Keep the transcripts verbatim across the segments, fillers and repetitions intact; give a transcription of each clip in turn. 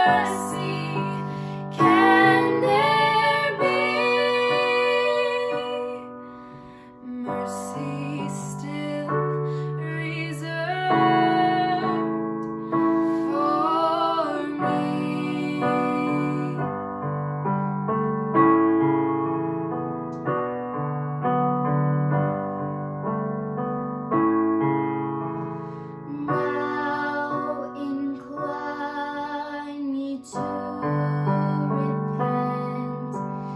mercy can there be? Mercy still reserved for me. Now incline me to repent.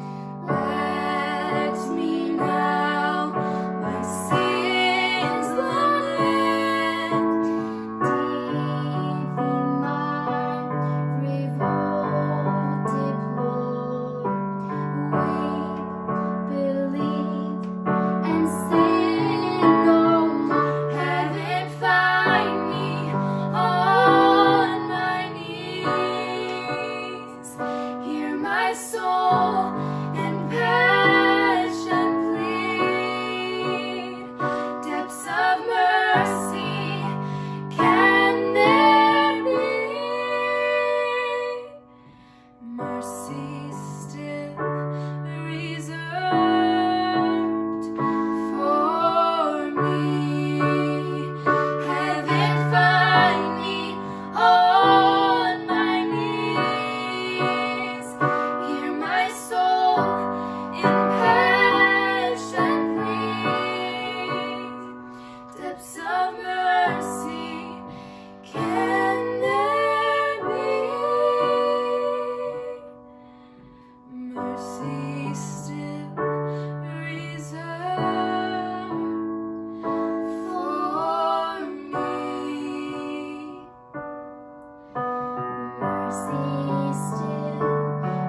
Let me now my sins lament. Deep in my revolt deplore. Weep, believe, and sin no more. Heaven find me on my knees. Hear my soul and passion plead. Depths of mercy can there be? Mercy still reserved for me. Heaven find me on my knees. Hear my soul in passion plead. Depths of mercy can there be? Mercy still reserved for me. Mercy still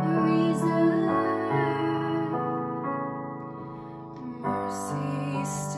reserved. Mercy still